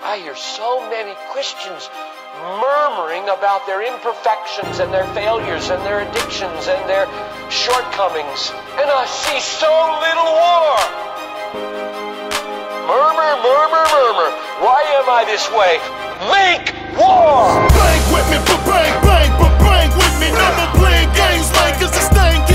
I hear so many Christians murmuring about their imperfections and their failures and their addictions and their shortcomings. And I see so little war. Murmur, murmur, murmur. Why am I this way? Make war! Bang with me, but bang, bang, but bang with me. No more playing games like it's a stain.